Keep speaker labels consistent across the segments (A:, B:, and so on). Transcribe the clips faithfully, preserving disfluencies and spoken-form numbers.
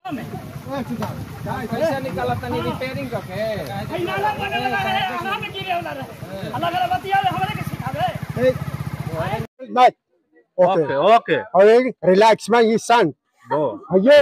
A: पैसा निकाला तनी रिपेयरिंग करके भाई नाला बने वाला है आराम में गिरे वाला है अलग अलग बतिया हमरे के सिखावे
B: Mate. Okay, okay. Okay, relax my son.
C: Go.
B: ये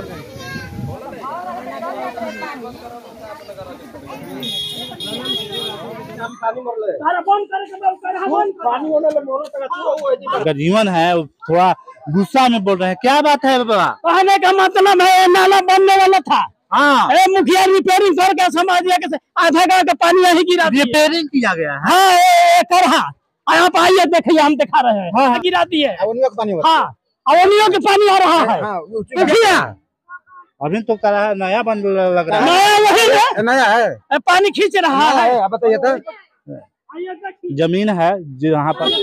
C: अगर जीवन है थोड़ा गुस्सा में बोल रहे हैं, क्या बात है बाबा?
A: कहने का मतलब है नाला बनने वाला था।
C: हाँ,
A: अरे मुखिया रिपेयरिंग करके समझ दिया कि आधा गाँव का पानी यही गिरा दिया।
C: रिपेयरिंग किया गया है।
A: हाँ कर हाँ यहाँ पे आइए देखिए हम दिखा रहे हैं। हाँ गिरा दिए
B: अवनियों का पानी
A: हाँ अवनियों के पानी आ रहा है। मुखिया
C: अभी तो करा नया बन लग रहा है।
A: नया वही है
B: नया है
A: पानी खींच रहा है।
B: आप बताइए तो
C: जमीन है जो यहाँ पर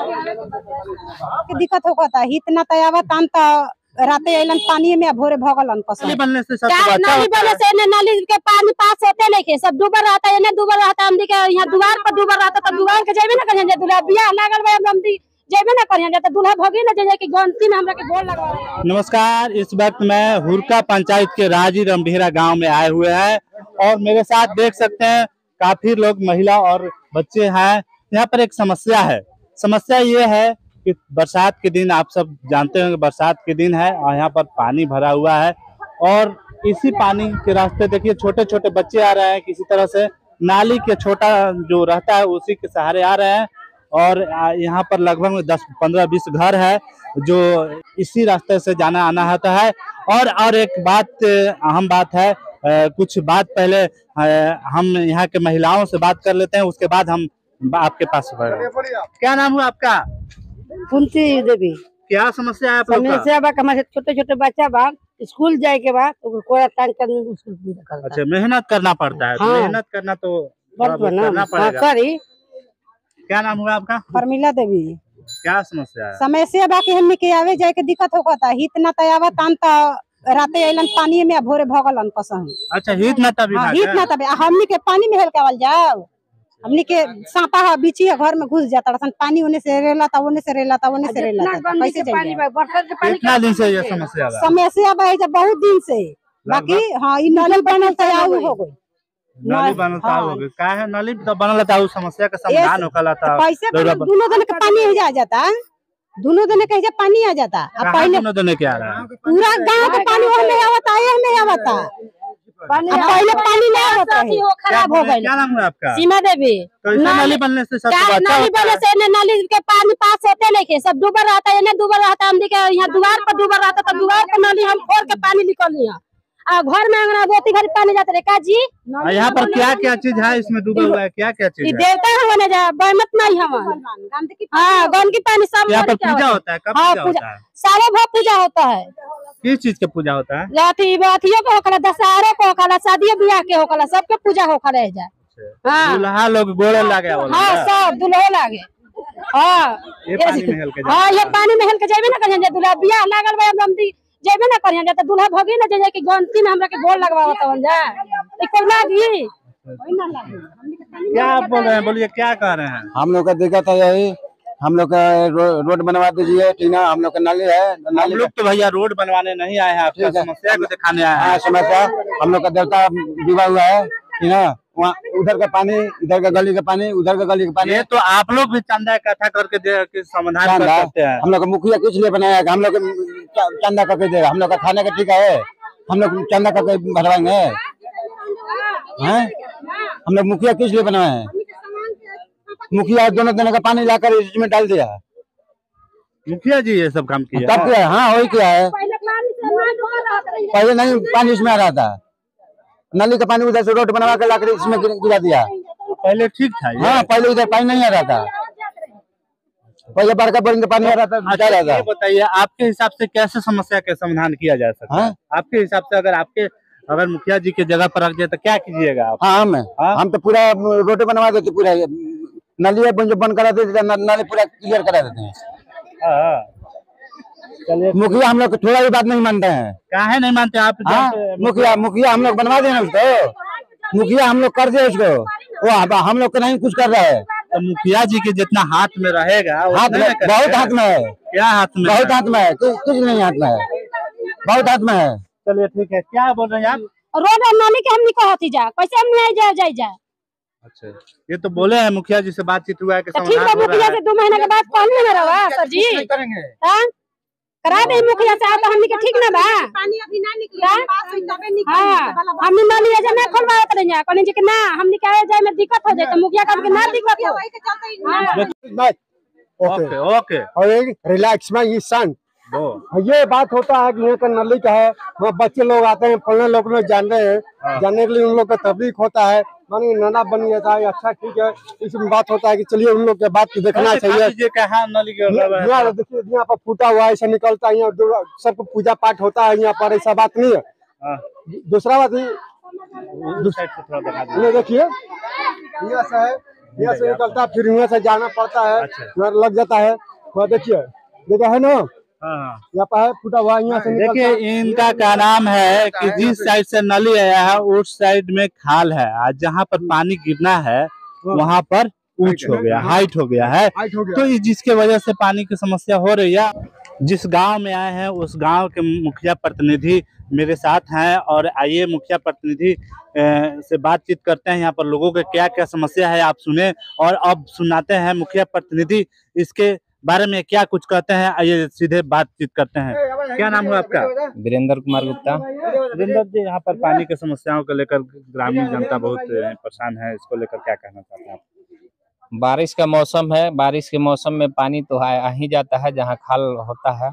D: दिक्कत होता है इतना तयावा तान तो राते अलन पानी में भोरे भगलन पसंद
C: बनने से सब
D: नाली बने से ने नाली के पानी पास होते नहीं के सब डूबल रहता है ने डूबल रहता हम के यहाँ दुआर पर डूबल रहता तो दुआर के जेबे ना करिए दूल्हा बियाह लागल बा हम जेबे ना करिए तो दूल्हा भगी ना जे कि गंती में हमरा के गोल लगवा।
C: नमस्कार, इस वक्त मैं हुरका पंचायत के राजी रमढेरा गांव में आए हुए हैं और मेरे साथ देख सकते हैं काफी लोग महिला और बच्चे हैं। यहाँ पर एक समस्या है। समस्या ये है कि बरसात के दिन आप सब जानते हैं बरसात के दिन है और यहाँ पर पानी भरा हुआ है और इसी पानी के रास्ते देखिए छोटे छोटे बच्चे आ रहे हैं, किसी तरह से नाली के छोटा जो रहता है उसी के सहारे आ रहे हैं और यहाँ पर लगभग दस पंद्रह बीस घर है जो इसी रास्ते से जाना आना होता है। और और एक बात अहम बात है, कुछ बात पहले हम यहाँ के महिलाओं से बात कर लेते हैं, उसके बाद हम आपके पास। क्या नाम हुआ आपका?
E: कुंती देवी।
C: क्या समस्या है?
E: समस्या बा हमारे छोटे छोटे बच्चा बा स्कूल जाए के बाद कोई तंग करने स्कूल।
C: अच्छा, मेहनत करना पड़ता है।
E: हाँ।
C: मेहनत करना तो
E: करना पड़ेगा।
C: क्या नाम हुआ आपका?
D: परमिला देवी।
C: क्या समस्या है?
D: समस्या बा कि हमने के आवे जाए के दिक्कत होता है इतना तयावा तान तो राते अलन पानी में भोरे भगलन पसंद।
C: अच्छा, हित ना तभी
D: हाँ, हित ना तभी हमने के पानी में हेलकावल जाओ हमने के सांपा है बीची है घर में घुस जाता रसन पानी होने से रेला था होने से रेला था होने से रेला था कैसे जाइए?
C: कितना दिन से ये समस्या है?
D: समस्या बा जब बहुत दिन से बाकी हाँ इ नली बनल तयाव हो गई।
C: नली बनल था हो गई का है? नली तो बनल था उस समस्या का समाधान होकला था।
D: कैसे दोनों दिन का पानी आ जाता दोनों दिन कहीं पानी आ जाता। अब पहले
C: दोनों दिन क्या रहा?
D: पूरा गांव का पानी वहाँ नहीं आवता है नहीं आवता पहले पानी नहीं आवता है खराब हो गई।
C: क्या नाम है आपका?
E: सीमा देवी।
C: नाली बनने से सब
D: नाली बनने से नाली के पानी पास होते नहीं के सब डूबल रहता है ना डूबल रहता हम के यहाँ दुआर पर डूबल रहता तो दुआर पर नाली हम फोड़ के पानी निकल लिया आ घर में अंगना बोती भरी पानी जाते रहे का जी।
C: यहाँ पर क्या क्या चीज है इसमें डूबा हुआ है? क्या क्या चीज है?
D: देवता होने जा बहमत नहीं हम हाँ गंदगी पानी सब
C: यहाँ पर पूजा होता है? कब पूजा होता है?
D: सारे भाव पूजा होता है।
C: किस चीज का पूजा होता है?
D: अथी अथियो के होकला दशहरे को होकला शादी ब्याह के होकला सबके पूजा होकर रह जाए। हाँ
C: दूल्हा लोग गोड़े लागे
D: हाँ सब दूल्हे लागे हाँ
C: ये पानी में हेल के
D: हाँ ये पानी में हेल के जाबे ना करिए दूल्हा बियाह लागल बा हम जेबे ना करिए तो दूल्हा भगी ना जे कि गंती में हमरा के गोल लगवावत बन जा ई कोई लागी
C: क्या आप बोल रहे हैं? बोलिए क्या कह रहे हैं?
B: हम लोग का दिक्कत है यही हम लोग का रो, रोड बनवा दीजिए टीना हम लोग का नाली है नाली
C: हम लोग तो भैया रोड बनवाने नहीं आए हैं, आपका समस्या को दिखाने आए हैं।
B: समस्या हम लोग का देवता डूबा हुआ है टीना वहाँ उधर का पानी इधर का गली का पानी उधर का गली का पानी।
C: ये तो आप लोग भी चंदा इकट्ठा करके दे समाधान कर सकते हैं।
B: हम लोग का मुखिया किस लिए बनाया है? हम लोग चंदा करके देगा हम लोग का खाने का ठीका है हम लोग चंदा करके भरवाएंगे हैं? हम लोग मुखिया किस लिए बनाए हैं? मुखिया दोनों दिन का पानी लाकर इसमें डाल दिया।
C: मुखिया जी ये सब काम किया?
B: तब किया हाँ वही किया है। पहले नहीं पानी इसमें आ रहा था नली का पानी उधर से रोड बनवा कर लाकर इसमें गिरा दिया।
C: पहले ठीक था ये?
B: हाँ पहले इधर पानी नहीं आ रहा था पहले बड़का बोरिंग का पानी आ रहा था।
C: अच्छा ये बताइए आपके हिसाब से कैसे समस्या का समाधान किया जा सकता है? आपके हिसाब से अगर आपके अगर मुखिया जी के जगह पर रख जाए तो क्या कीजिएगा आप?
B: हाँ हम हम तो पूरा रोड बनवा देते पूरा नली जो बंद करा देते नाली पूरा क्लियर करा देते हैं।
C: चलिए
B: मुखिया हम लोग थोड़ा भी बात नहीं मानते हैं।
C: काहे नहीं मानते आप?
B: मुखिया मुखिया हम लोग बनवा देना उसको मुखिया हम लोग कर दे उसको वो हम लोग को नहीं कुछ कर रहा है।
C: तो मुखिया जी के जितना हाथ में रहेगा
B: हाथ में बहुत हाथ में है।
C: क्या हाथ में?
B: बहुत हाथ में है कुछ नहीं हाथ में है बहुत हाथ में है।
C: चलिए ठीक है, क्या बोल रहे हैं आप?
D: रोड और नाली के हमनी कहती जा, कैसे हम नहीं जा जाए जा।
C: अच्छा, ये तो बोले हैं मुखिया जी से बातचीत हुआ है कि
D: तो ठीक है,
C: समाधान हो
D: मुखिया
C: रहा
D: से दो महीने के बाद कहनी ना रवा सर जी, हां करा दे मुखिया से, तो हमनी के ठीक ना बा।
F: पानी अभी ना निकले, पास हुई तबे निकले।
D: हां हमनी नाली ऐसे ना खोलवात रही जा, कहनी जी कि ना हमनी के आए जाए में दिक्कत हो जाए, तो मुखिया का ना दिक्कत हो।
F: वही के चलते
B: बात
C: ओके ओके
B: और एक रिलैक्स में ये सन
C: दो
B: ये बात होता है कि यहाँ का नली का है, वहाँ बच्चे लोग आते हैं, फलने लोग लोग जान रहे हैं, जानने के लिए उन लोग का तबलीग होता है, मानिए नाना बन जाता है, अच्छा ठीक है। इसमें बात होता है कि चलिए उन लोग के बात को देखना चाहिए।
C: ये कहाँ नली के
B: यहाँ देखिए यहाँ पर फूटा हुआ ऐसा निकलता है, यहाँ सबको पूजा पाठ होता है, यहाँ पर ऐसा बात नहीं है। दूसरा बात ये देखिए यहाँ से है, यहाँ से निकलता है, फिर यहाँ से जाना पड़ता है, लग जाता है। वह देखिए देखा है ना, यहाँ पर है फूटा हुआ, यहाँ से
C: देखिए इनका क्या नाम है कि जिस साइड से नली आया है उस साइड में खाल है, आज जहाँ पर पानी गिरना है वहाँ पर ऊंच हो गया, हाइट हो गया है, तो जिसके वजह से पानी की समस्या हो रही है। जिस गांव में आए हैं उस गांव के मुखिया प्रतिनिधि मेरे साथ हैं, और आइए मुखिया प्रतिनिधि से बातचीत करते हैं, यहाँ पर लोगों के क्या क्या समस्या है आप सुने, और अब सुनाते हैं मुखिया प्रतिनिधि इसके बारे में क्या कुछ कहते हैं। आइए सीधे बातचीत करते हैं। क्या नाम है आपका?
G: वीरेंद्र कुमार गुप्ता।
C: वीरेंद्र जी, यहाँ पर पानी की समस्याओं को लेकर ग्रामीण जनता बहुत परेशान है, इसको लेकर क्या कहना चाहते हैं आप?
G: बारिश का मौसम है, बारिश के मौसम में पानी तो आ ही जाता है जहाँ खाल होता है,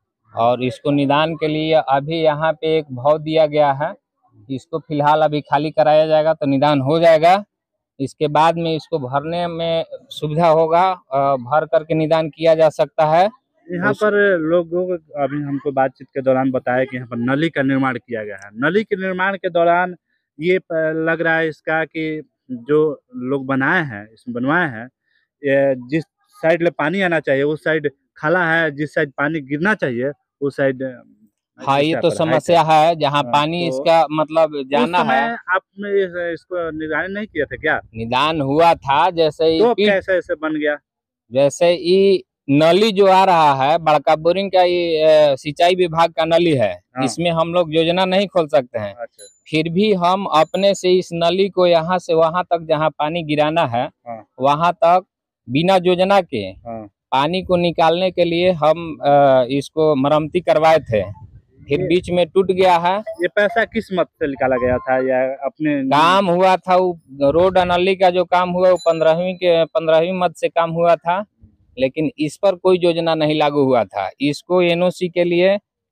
G: और इसको निदान के लिए अभी यहाँ पे एक भाव दिया गया है, इसको फिलहाल अभी खाली कराया जाएगा तो निदान हो जाएगा। इसके बाद में इसको भरने में सुविधा होगा, भर करके निदान किया जा सकता है।
C: यहाँ पर लोगों को अभी हमको बातचीत के दौरान बताया कि यहाँ पर नली का निर्माण किया गया है। नली के निर्माण के दौरान ये लग रहा है इसका कि जो लोग बनाए हैं, इसमें बनवाए हैं, ये जिस साइड ले पानी आना चाहिए उस साइड खाला है, जिस साइड पानी गिरना चाहिए उस साइड।
G: हाँ, ये तो समस्या है जहाँ पानी
C: तो
G: इसका मतलब जाना है।
C: आपने इसको निदान नहीं किया था क्या?
G: निदान हुआ था, जैसे
C: तो कैसे ऐसे बन गया?
G: जैसे ये नली जो आ रहा है बड़का बोरिंग का, ये सिंचाई विभाग का नली है। हाँ। इसमें हम लोग योजना नहीं खोल सकते हैं। अच्छा। फिर भी हम अपने से इस नली को यहाँ से वहाँ तक जहाँ पानी गिराना है, हाँ। वहाँ तक बिना योजना के, हाँ। पानी को निकालने के लिए हम इसको मरम्मती करवाए थे, फिर बीच में टूट गया है।
C: ये पैसा किस मत से निकाला गया था या अपने
G: काम हुआ था? वो रोड नली का जो काम हुआ वो पंद्रहवीं के पंद्रहवीं मत से काम हुआ था, लेकिन इस पर कोई योजना नहीं लागू हुआ था। इसको एनओसी के लिए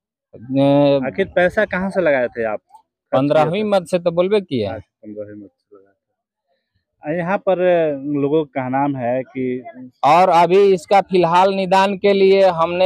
C: आखिर पैसा कहाँ से लगाए थे आप?
G: पंद्रहवीं मत से तो बोलबे किए।
C: पंद्रहवीं मत से लगाए थे। यहाँ पर लोगों का नाम है कि,
G: और अभी इसका फिलहाल निदान के लिए हमने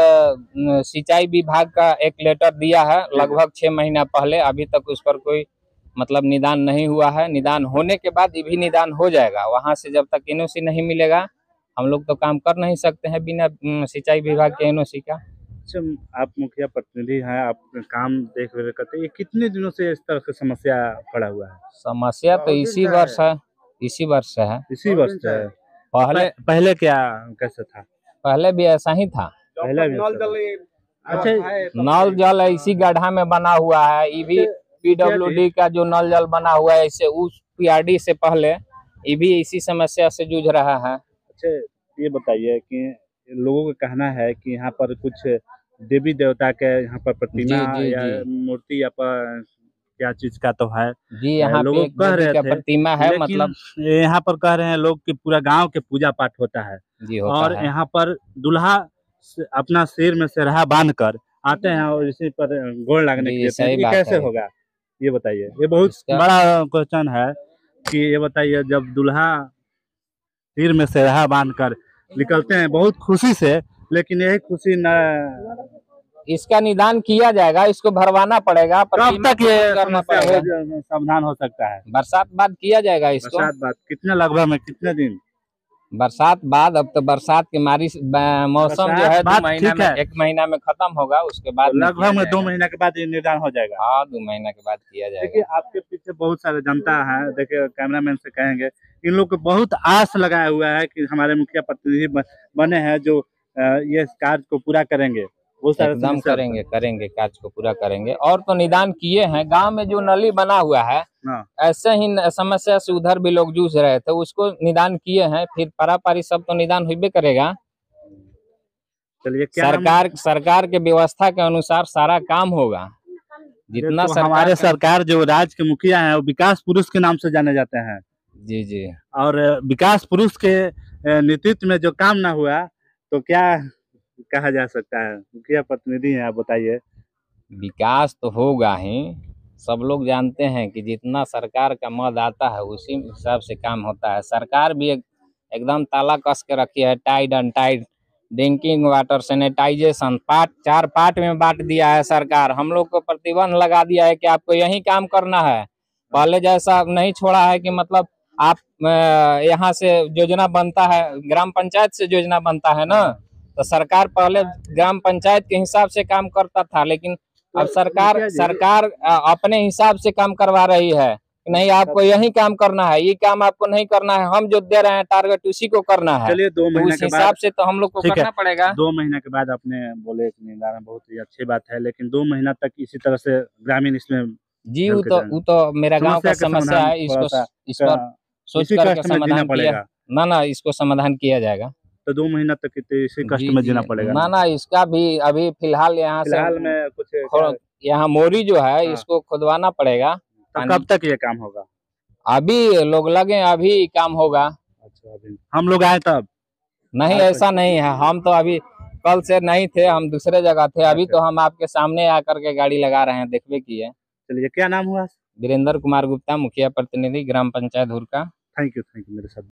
G: सिंचाई विभाग का एक लेटर दिया है लगभग छह महीना पहले। अभी तक उस पर कोई मतलब निदान नहीं हुआ है। निदान होने के बाद ये भी निदान हो जाएगा। वहाँ से जब तक एनओसी नहीं मिलेगा हम लोग तो काम कर नहीं सकते हैं बिना सिंचाई विभाग के एनओसी का।
C: अच्छा, आप मुखिया प्रतिनिधि हैं, आप काम देख रेख करते हैं, ये कितने दिनों से इस तरह की समस्या पड़ा हुआ है?
G: समस्या तो इसी वर्ष है, इसी वर्ष से है।
C: इसी वर्ष से है।
G: पहले
C: पहले क्या कैसे था?
G: पहले भी ऐसा ही था।
C: पहले भी
G: अच्छा, नल जल इसी गड्ढा में बना हुआ है। ये भी पीडब्ल्यूडी का जो नल जल बना हुआ है, इससे उस पीआरडी से पहले ये भी इसी समस्या से जूझ रहा है।
C: अच्छा, ये बताइए कि लोगों का कहना है कि यहाँ पर कुछ देवी देवता के यहाँ पर प्रतिमा
G: जी, जी,
C: या
G: जी।
C: मूर्ति या पर क्या चीज का तो है
G: जी, यहाँ
C: लोग
G: पे
C: कह रहे थे,
G: प्रतिमा है। मतलब
C: यहाँ पर कह रहे हैं लोग कि पूरा गांव के पूजा पाठ होता है
G: जी, होता
C: और
G: है।
C: यहाँ पर दूल्हा अपना सिर में सिरहा बांध कर आते हैं और इसी पर गोड़ लागने के लिए। ये कैसे होगा ये बताइए? ये बहुत बड़ा क्वेश्चन है कि ये बताइए, जब दूल्हा सिर में सिरहा बांध कर निकलते हैं बहुत खुशी से, लेकिन यही खुशी न,
G: इसका निदान किया जाएगा, इसको भरवाना पड़ेगा।
C: कब तक ये समाधान हो सकता है?
G: बरसात बाद किया जाएगा इसको।
C: बरसात बाद कितने लगभग में कितने दिन?
G: बरसात बाद, अब तो बरसात के मारी मौसम जो है दो महीना में, एक महीना में खत्म होगा, उसके बाद
C: लगभग में दो महीना के बाद ये निदान हो जाएगा।
G: हाँ, दो महीना के बाद किया जाएगा।
C: देखिए आपके पीछे बहुत सारे जनता है, देखिए कैमरामैन से कहेंगे, इन लोग को बहुत आस लगाया हुआ है कि हमारे मुखिया प्रतिनिधि बने हैं जो ये कार्य को पूरा करेंगे। वो सारे
G: एकदम
C: समस्या
G: करेंगे करेंगे कार्य को पूरा करेंगे। और तो निदान किए हैं, गांव में जो नली बना हुआ है
C: हाँ।
G: ऐसे ही न- समस्या से उधर भी लोग जूझ रहे थे, उसको निदान किए हैं, फिर पारापारी सब तो निदान हुई करेगा।
C: चलिए, क्या नाम-
G: सरकार सरकार के व्यवस्था के अनुसार सारा काम होगा। जितना
C: तो
G: सरकार
C: हमारे
G: का-
C: सरकार जो राज्य के मुखिया हैं वो विकास पुरुष के नाम से जाने जाते हैं,
G: जी जी
C: और विकास पुरुष के अ, नेतृत्व में जो काम ना हुआ तो क्या कहा जा सकता है? मुखिया प्रतिनिधि हैं, आप बताइए।
G: विकास तो होगा ही, सब लोग जानते हैं कि जितना सरकार का मद आता है उसी हिसाब से काम होता है। सरकार भी एक, एकदम ताला कस के रखी है, tied untied, drinking water sanitization part चार पार्ट में बांट दिया है सरकार। हम लोग को प्रतिबंध लगा दिया है कि आपको यही काम करना है। पहले जैसा नहीं छोड़ा है कि मतलब आप अ, यहाँ से योजना बनता है, ग्राम पंचायत से योजना बनता है ना, तो सरकार पहले ग्राम पंचायत के हिसाब से काम करता था, लेकिन अब सरकार सरकार अ, अपने हिसाब से काम करवा रही है। नहीं, आपको यही काम करना है, ये काम आपको नहीं करना है, हम जो दे रहे हैं टारगेट उसी को करना है।
C: चलिए, दो
G: तो
C: महीने
G: उस
C: के
G: हिसाब
C: बाद
G: से तो हम लोग को
C: ठीक है,
G: करना पड़ेगा।
C: दो महीने के बाद आपने बोले कि निदान, बहुत ही अच्छी बात है, लेकिन दो महीना तक इसी तरह से ग्रामीण इसमें
G: जी वो तो वो तो मेरा गांव का
C: समस्या का
G: समस्या
C: समाधान
G: है, इसको
C: थोड़ा सा
G: इस पर सोच
C: इसी
G: करके
C: कष्ट में जीना
G: समाधान किया
C: पड़ेगा।
G: ना ना इसको समाधान किया जाएगा।
C: तो दो महीना तक इतने- इसी कष्ट
G: जी,
C: में
G: जी।
C: जीना पड़ेगा
G: ना ना इसका भी अभी फिलहाल यहाँ से
C: फिलहाल में कुछ
G: खो- यहाँ मोरी जो है
C: हाँ।
G: इसको खुदवाना पड़ेगा।
C: तो कब तक ये काम होगा?
G: अभी लोग लगे, अभी काम होगा।
C: अच्छा, अभी हम लोग आए तब?
G: नहीं,
C: आज
G: ऐसा नहीं है, हम तो अभी कल से नहीं थे, हम दूसरे जगह थे। अभी तो हम आपके सामने आकर के गाड़ी लगा रहे हैं, देखबे किए।
C: चलिए, क्या नाम हुआ?
G: वीरेंद्र कुमार गुप्ता, मुखिया प्रतिनिधि, ग्राम panchayat Hurka.
C: Thank you thank you मेरे साथ